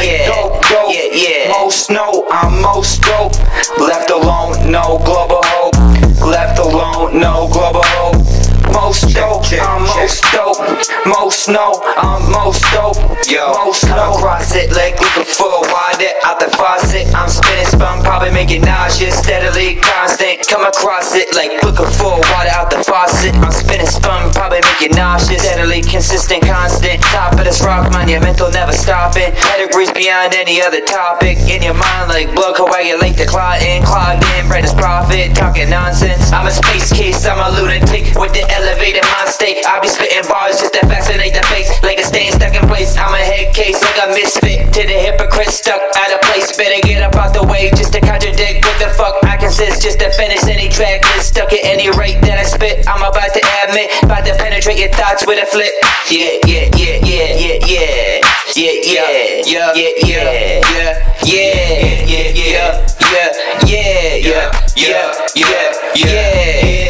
like dope, most know I'm most dope. Left alone, no global hope. Left alone, no global hope. Most dope, I'm most dope. Most know, I'm most dope. Most know, cross it like looking for water out the faucet. I'm spinning, spun, probably making nauseous, steadily constant. Come across it like looking for water out the faucet. I'm spinning, spun, probably making nauseous, steadily consistent, constant. Top of this rock, monumental, never stopping. Pedigrees beyond any other topic. In your mind like blood coagulate the clotting. Clogged in, brightest profit, talking nonsense. I'm a space case, I'm a lunatic with the elevated mind state. I be spitting bars just to fascinate the face, like a stain stuck in place. I'm a head case, like a misfit to the hypocrite stuck out of place. Better get up out the way just to contradict what the fuck I consist, just to finish any track list. Stuck at any rate that I spit, I'm about to admit, about to penetrate your thoughts with a flip. Yeah, yeah, yeah, yeah, yeah, yeah, yeah, yeah, yeah, yeah, yeah, yeah, yeah, yeah, yeah, yeah, yeah, yeah, yeah, yeah.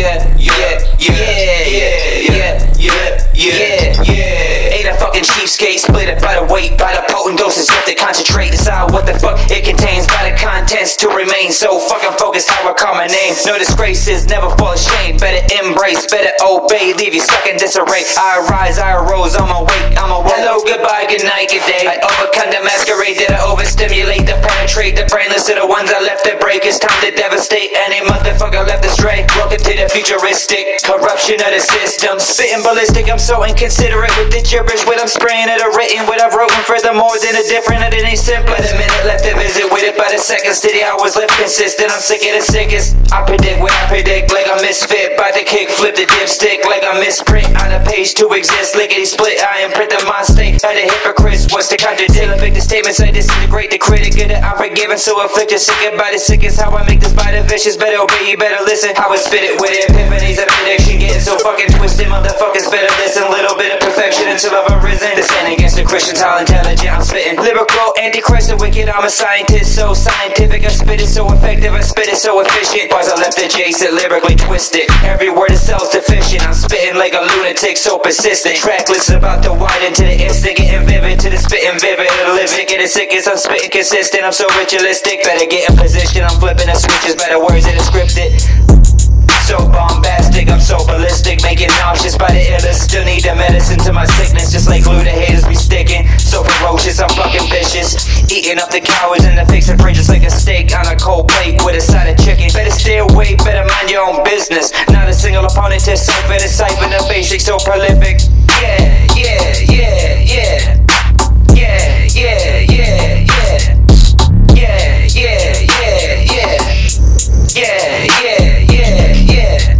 Ain't a fucking cheapskate, split it by the weight, by the potent doses. You have to concentrate, decide what the fuck it contains, by the contents to remain so fucking focused. How I call my name, no disgraces, never fall ashamed. Better embrace, better obey, leave you stuck in disarray. I rise, I arose, I'm awake, I'm awake. Hello, goodbye, good night, good day. I overcome the masquerade, did I overstimulate, to penetrate the brainless of the ones I left to break. It's time to devastate any motherfucker left astray. Welcome to the futuristic corruption of the system. Spitting ballistic, I'm so inconsiderate with the gibberish. What I'm spraying at a written, what I've written furthermore than a different, and it ain't simple. But a minute left to visit with it by the second, steady hours left consistent. I'm sick of the sickest. I predict what I predict, like a misfit. By the kick, flip the dipstick, like a misprint on a page to exist. Lickety split, I imprint the mind state of the hypocrites. What's the contradict? Epic the statements, I disintegrate the critic. Get it, I'm forgiven, so afflicted, sick by the sickest. How I make this by the vicious, better obey, you better listen. How I spit it with epiphanies of prediction, getting so fucking twisted. Motherfuckers better listen, little bit of perfection until I've arisen. The sin against the Christians, how intelligent I'm spitting. Lyrical, antichrist, and wicked, I'm a scientist, so scientific. I spit it so effective, I spit it so efficient. Bars I left adjacent, lyrically twisted. Every word is self-sufficient. I'm spitting like a lunatic, so persistent. Tracklist about to widen to the instant, getting vivid to the spitting vivid. To live it, get it sickest, I'm spitting consistent. I'm so ritualistic, better get in position. I'm flipping the switches, better words that are scripted. So bombastic, I'm so ballistic, making nauseous by the illest. Still need the medicine to my sickness, just like glue the haters be sticking. So ferocious, I'm fucking vicious, eating up the cowards in the face of fridge, just like a steak on a cold plate with a side of chicken. Better stay away, better mind your own business. Not a single opponent to cipher the cipher, the basics so prolific. Yeah, yeah, yeah, yeah. Yeah, yeah, yeah, yeah. Yeah, yeah, yeah, yeah. Yeah, yeah, yeah, yeah.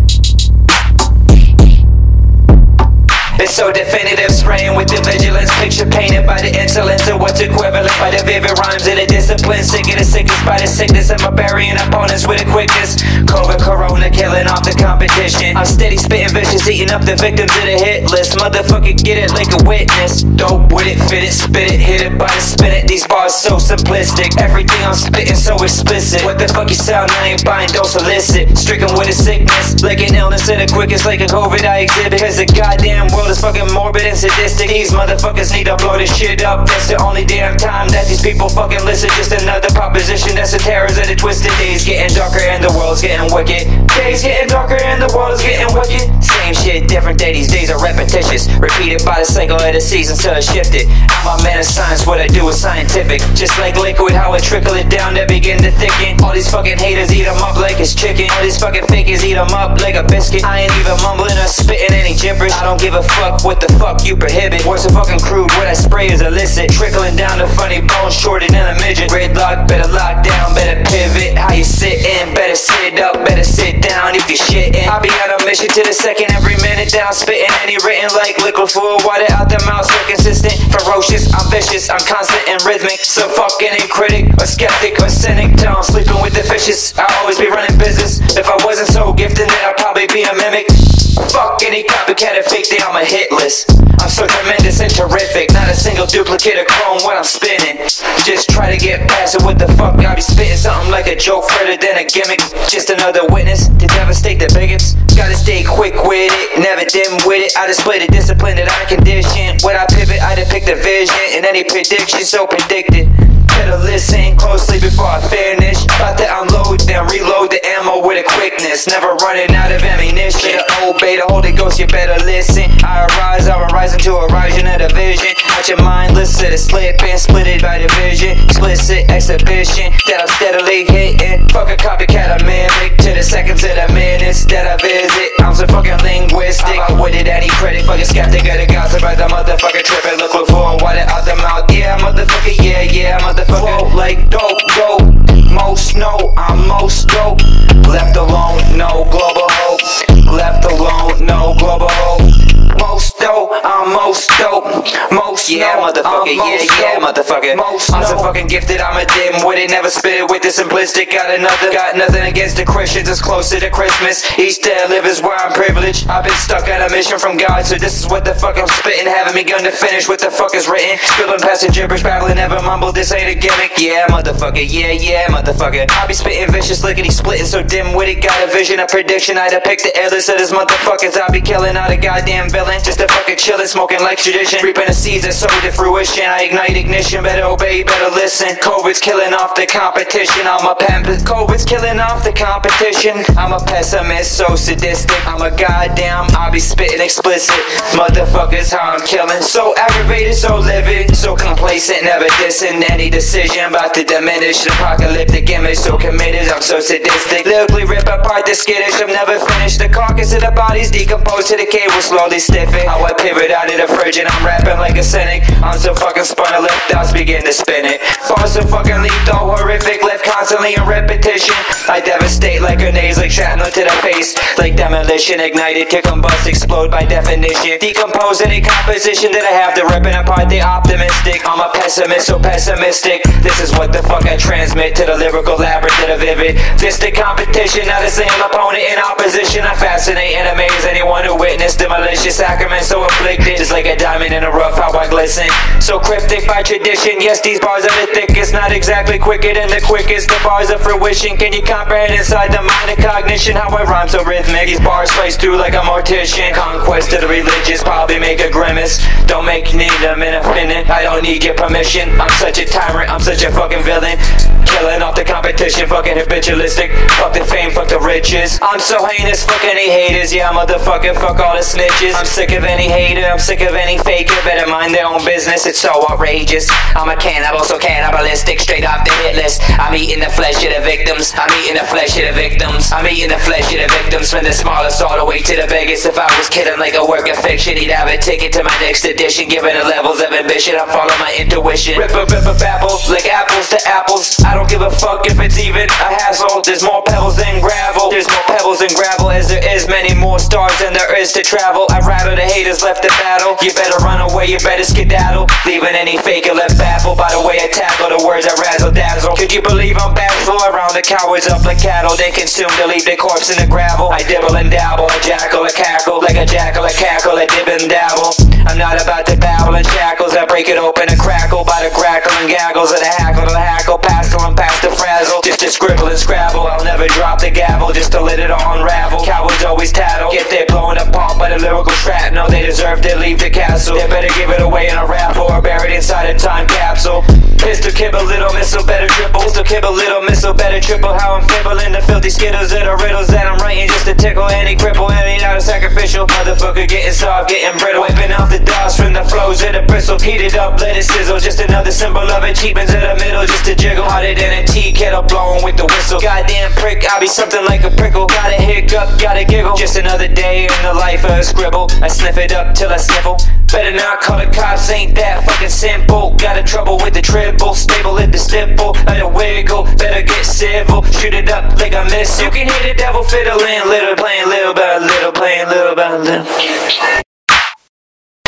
It's so definitive, spraying with the vigilance. Picture painted by the insolence of what's equivalent by the vivid rhymes of the discipline. Sick of the sickness by the sickness, and my burying opponents with a quickness. COVID, corona, killing off the competition. I'm steady spitting vicious, eating up the victims of the hit list. Motherfucker, get it like a witness. Dope with it, fit it, spit it, hit it by the spin it. These bars so simplistic, everything I'm spitting so explicit. What the fuck you sound, I ain't buying, don't solicit. Stricken with a sickness, like an illness of the quickest, like a COVID I exhibit. Cause the goddamn world is fucking morbid and sadistic. These motherfuckers need to blow this shit up. That's the only damn time that these people fucking listen. Just another proposition that's the terrors of the twisted. Days getting darker and the world's getting wicked. Days getting darker and the world's getting wicked. Same shit, different day, these days are repetitious. Repeated by the cycle of the season till it's shifted. I'm a man of science, what I do is scientific. Just like liquid, how I trickle it down to begin to thicken. All these fucking haters eat them up like it's chicken. All these fucking fakers eat them up like a biscuit. I ain't even mumbling or spitting any gibberish. I don't give a fuck what the fuck you prohibit. Words are fucking crude, what I spray is illicit. Trickling down to funny bones, shorter than a midget. Gridlock, better lock down, better pivot. How you sitting, better sit up, better sit down if you shitting. I'll be on a mission to the second, every minute down. Spitting any written like liquid fluid, water out the mouth, so consistent. Ferocious, I'm vicious, I'm constant and rhythmic. So fucking a critic, a skeptic, a cynic. Down sleeping with the fishes, I'll always be running business. If I wasn't so gifted, then I'd probably be a mimic. Fuck any copycat or fake that I'm a hit list. I'm so tremendous and terrific, not a single duplicate of chrome when I'm spinning. Just try to get past it, what the fuck, I be spitting something like a joke further than a gimmick. Just another witness to devastate the bigots. Gotta stay quick with it, never dim with it. I display the discipline that I condition. When I pivot, I depict the vision, and any prediction so predicted. Better listen closely before I finish. About to unload, then reload the ammo with a quickness. Never running out of ammunition. Better obey the Holy Ghost, you better listen. I arise into a rising of the vision. Out your mindless to the slip and split it by division. Explicit exhibition that I'm steadily hitting. Fuck a copycat, I mimic to the seconds of the minutes that I visit. I'm so fucking linguistic. I wouldn't any credit, fucking skeptic of the gossip about the motherfucker tripping. Look for water out the mouth. Yeah, motherfucker, yeah, motherfucker. Flow like dope. Most know I'm most dope. Left alone, no global hope. Left alone, no global hope. Most dope, I'm most dope. Most motherfucker, yeah, motherfucker. I'm so fucking gifted, I'm a dim with it. Never spit it with the simplistic. Got nothing against the Christians, it's closer to Christmas. Each day I live is where I'm privileged. I've been stuck on a mission from God, so this is what the fuck I'm spitting. Haven't begun to finish what the fuck is written. Spilling past the gibberish, babbling, never mumble. This ain't a gimmick. Yeah, motherfucker, yeah, motherfucker. I be spitting vicious, lickety splitting, so dim with it. Got a vision, a prediction. I depict the airless of this motherfuckers. I be killing all the goddamn villain. Just a fucking chillin', smoking like tradition. Reaping the seeds that sowed to fruition. I ignite ignition, better obey, better listen. COVID's killing off the competition. COVID's killing off the competition. I'm a pessimist, so sadistic. I'm a goddamn, I be spitting explicit. Motherfuckers, how I'm killing. So aggravated, so livid, so complacent, never dissing any decision. About to diminish the apocalyptic image. So committed, I'm so sadistic. Lyrically rip apart the skittish. I'm never finished. The carcass of the body's decomposed to the cable, slowly stiffen. How I pivot out of the fridge and I'm rapping like a cynic. I'm so fucking spun, I left thoughts begin to spin it. Bars so fucking lethal, horrific, left constantly in repetition. I devastate like grenades, like shrapnel to the face. Like demolition, ignited to combust, explode by definition. Decompose any composition that I have to ripping apart the optimistic. I'm a pessimist, so pessimistic. This is what the fuck I transmit to the lyrical labyrinth of the vivid. This the competition, not a single opponent in opposition. I fascinate and amaze anyone who witnessed the malicious sacrament so afflicted. Just like a diamond in a rough, how I glisten. So cryptic by tradition, yes, these bars are the thickest. Not exactly quicker than the quickest. The bars of fruition, can you comprehend inside the mind of cognition? How I rhyme so rhythmic. These bars slice through like a mortician. Conquest of the religious, probably make a grimace. Don't make need them in a finna. I don't need your permission. I'm such a tyrant, I'm such a fucking villain. Killing off the competition, fucking habitualistic. Fuck the fame, fuck the riches. I'm so heinous, fuck any haters. Yeah, motherfucker, fuck all the snitches. I'm sick of any hater, I'm sick of any faker. Better mind their own business, it's so outrageous. I'm a cannibal, so cannibalistic. Straight off the hit list. I'm eating the flesh of the victims. I'm eating the flesh of the victims. I'm eating the flesh of the victims. From the smallest all the way to the biggest. If I was kidding like a work of fiction, he'd have a ticket to my next edition. Given the levels of ambition, I follow my intuition. Rip a babble, like apples to apples. I don't give a fuck if it's even a hassle. There's more pebbles than gravel. There's more pebbles than gravel as there is many more stars than there is to travel. I'd rather the haters left the battle. You better run away, you better skedaddle. Leaving any faker left baffled by the way I tackle the words I razzle dazzle. Could you believe I'm bashful? Around the cowards up like cattle. They consume to leave their corpse in the gravel. I dibble and dabble, a jackal, a cackle. Like a jackal, a cackle, a dib and dabble. I'm not about to babble in shackles. I break it open and crackle by the crackle and gaggles of the hackle to the hackle. Pascal and past the frazzle. Just to scribble and scrabble. I'll never drop the gavel just to let it all unravel. Cowards always tattle. Get their blown apart by the lyrical shrapnel. They deserve to leave the castle. They better give it away in a raffle or buried inside a time capsule. Pistol kibble, little missile, better triple. Pistol kibble, little missile, better triple. How I'm fibbling the filthy skittles of the riddles that I'm writing just to tickle any cripple. Any not a sacrificial motherfucker getting soft, getting brittle. Wiping off the dust from the flows of the bristle. Heated up, let it sizzle. Just another symbol of achievements in the middle. Just to jiggle. Hotter than a tea kettle blowing with the whistle. Goddamn prick, I'll be something like a prickle. Got a hiccup, got a giggle. Just another day in the life of a scribble. I sniff it up till I sniffle. Better not call the cops, ain't that fucking simple. Got in trouble with the triple. Stable at the stipple, let it wiggle. Better get civil, shoot it up like a missile. You can hear the devil fiddling, little playing little by little, playing little by little.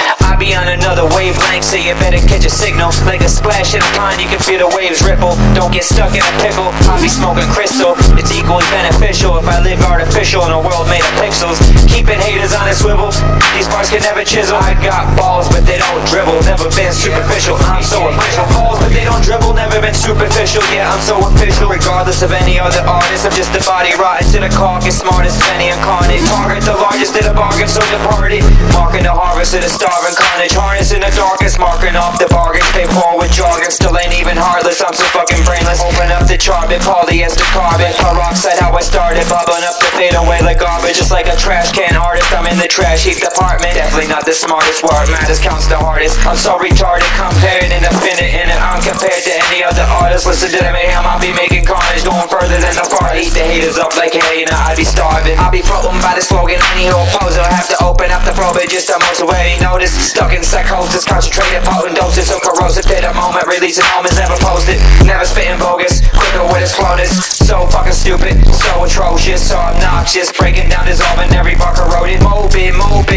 be on another wavelength, so you better catch a signal. Like a splash in a pond, you can feel the waves ripple. Don't get stuck in a pickle, I'll be smoking crystal. It's equally beneficial if I live artificial in a world made of pixels. Keeping haters on a swivel, these bars can never chisel. I got balls, but they don't dribble. Never been superficial, I'm so official. Balls, but they don't dribble, never been superficial. Yeah, I'm so official. Regardless of any other artist, I'm just a body rotten to the carcass. Smart as Penny incarnate. Target the largest of the bargain, so departed. Marking the harvest of the starving carnage. Harness in the darkest, marking off the bargains. Pay forward jargon, still ain't even heartless. I'm so fucking brainless. Open up the chart, polyester carbon. Peroxide, how I started. Bubbling up to fade away like garbage. Just like a trash can artist, I'm in the trash heap department. Definitely not the smartest, word matters counts the hardest. I'm so retarded, compared and offended in it. I'm compared to any other artist. Listen to the mayhem, I'll be making carnage. Going further than the far. Eat the haters up like hyena, I'd be starving. I'll be floating by the slogan, any whole pose. I'll have to open up the throat, but just a most already noticed. Stuck in psychosis, concentrated, potent doses. So corrosive to the moment, releasing moments never posted. Never spitting bogus, quicker with its slowness. So fucking stupid, so atrocious, so obnoxious. Breaking down, dissolving every bar corroded. Morbid,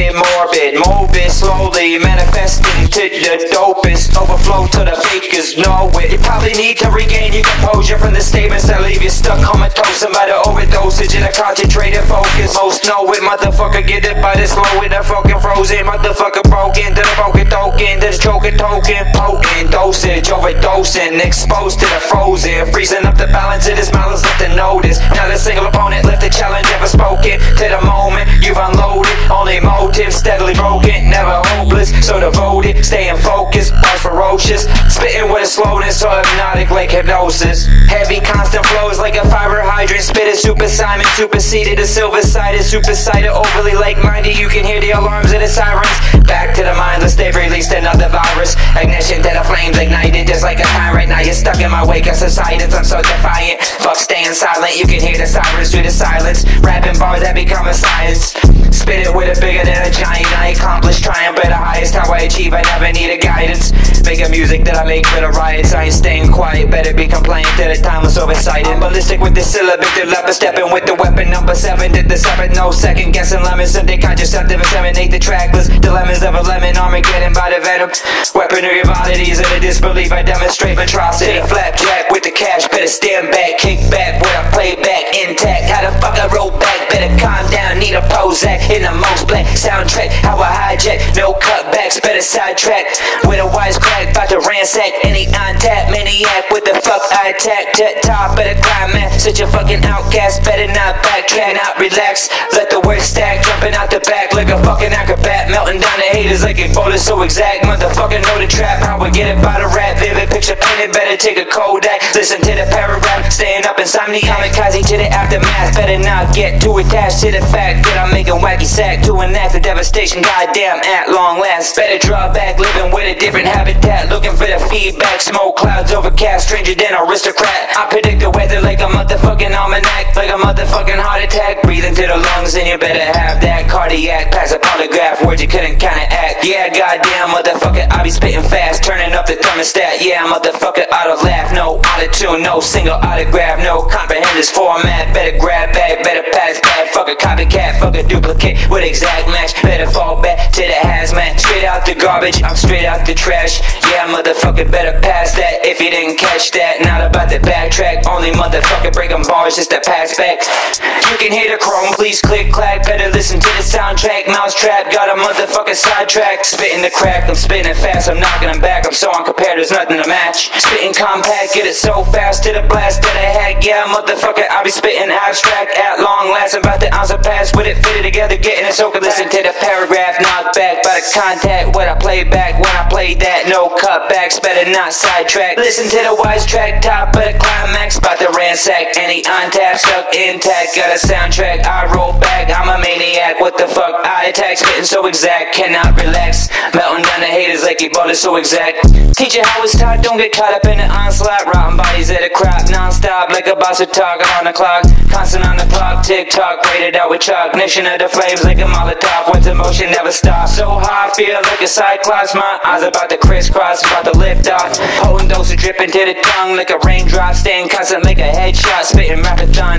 morbid, slowly manifesting to the dopest. Overflow to the fakers know it. You probably need to regain your composure from the statements that leave you stuck comatose. By the overdosage and a concentrated focus. Most know it, motherfucker, get it by this low in the fucking frozen. Motherfucker broken to the broken token, to the choking token. Potent dosage, overdosing, exposed to the frozen. Freezing up the balance of this malice, left to notice. Not a single opponent left a challenge ever spoken. To the moment you've unloaded, only motive steadily broken. Never hopeless, so devoted, staying focused, bars ferocious. Spitting with a slowness so hypnotic like hypnosis. Heavy constant flows like a fiber hydrant. Spitted super Simon, superseded a silver-sided, supersided, overly like-minded. You can hear the alarms of the sirens. Back to the mindless, they've released another virus. Ignition to the flames ignited, just like a tyrant. Now you're stuck in my wake of subsidence. I'm so defiant. Fuck staying silent, you can hear the sirens through the silence. Rapping bars that become a science. Spit it with a bigger than a giant. I accomplish triumph at the highest. How I achieve, I never need a guidance. Making music that I make for the riots. I ain't staying quiet, better be compliant to the timeless oversight. I'm ballistic with the syllabic, the leper stepping with the weapon. Number 7 did the 7, no second guessing. Lemons, Sunday contraceptive, inseminate the trackless. Dilemmas of a lemon, Armageddon by the venom. Weaponry of oddities of the disbelief, I demonstrate monstrosity. Flapjack with the cash, better stand back, kick back, with a playback intact. How the fuck I roll back, better calm down, need a Prozac. In the most black soundtrack, how I hijack, no cutbacks, better sidetrack. With a wisecrack, about to ransack any on-tap maniac. With the fuck I attack, to top of the climax. Such a fucking outcast, better not backtrack, not relax. Let the work stack, jumping out the back like a fucking acrobat. Melting down the haters like Ebola, so exact. Motherfucker know the trap, how we get it by the rap. Vivid picture painted, better take a Kodak. Listen to the paragraph, staying up insomnia. Kamikaze to the aftermath, better not get too attached to the fact that I'm making wacky sack to enact the devastation. Goddamn, at long last, better draw back, living with a different habitat. Looking for the feedback, smoke clouds overcast, stranger than aristocrat. I predict the weather like a motherfucking almanac, like a motherfucking heart attack. Breathing to the lungs and you better have that cardiac. Pass a polygraph, words you couldn't counteract. Yeah, goddamn, motherfucker, I be spitting fast, turning up the thermostat. Yeah, motherfucker, auto laugh, no auto-tune, no single autograph, no comprehend this format. Better grab bag, better pass back. Fuck a copycat, fuck a duplicate with exact match. Better fall back to the hazmat. Straight out the garbage, I'm straight out the trash. Yeah, motherfucker, better pass that if you didn't catch that. Not about to backtrack, only motherfucker breaking bars just to pass back. You can hear the chrome, please click clack. Better listen to the soundtrack. Mousetrap, got a motherfucker sidetrack. Spitting the crack, I'm spitting it fast, I'm knocking them back. I'm so uncompared, there's nothing to match. Spitting compact, get it so fast to the blast that I had. Yeah, motherfucker, I be spitting abstract at long last. I'm about to answer pass with it fitted together, getting it so good. Listen to the paragraph, knock back by the contact. What I play back when I play that, no cutbacks, better not sidetrack. Listen to the wise track, top of the climax, about to ransack any on tap, stuck intact. Got a soundtrack, I roll back, I'm a maniac. What the fuck, I attack, spitting so exact, cannot relax. Melting down the haters like Ebola, so exact. Teach you how it's taught, don't get caught up in the onslaught. Rotten bodies at a crop, non-stop, like a boss of talk on the clock. Constant on the clock, tick-tock, rated out with chalk. Ignition of the flames like a Molotov, once emotion never stops. So high, I feel like a cyclops, my eyes about to crisscross, about to lift off. Potent dose of dripping to the tongue like a raindrop, staying constant like a headshot. Spitting marathon, so now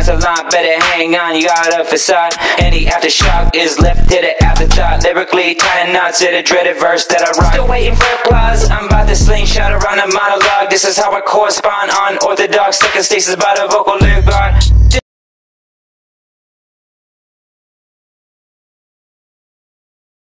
nonchalant, better hang on, you got a facade. Any aftershock is left to the afterthought. Lyrically tying knots to the dreaded verse that I rock. Still waiting for applause, I'm about to slingshot around a monologue. This is how I correspond on orthodox second stasis by the vocal lyric bar.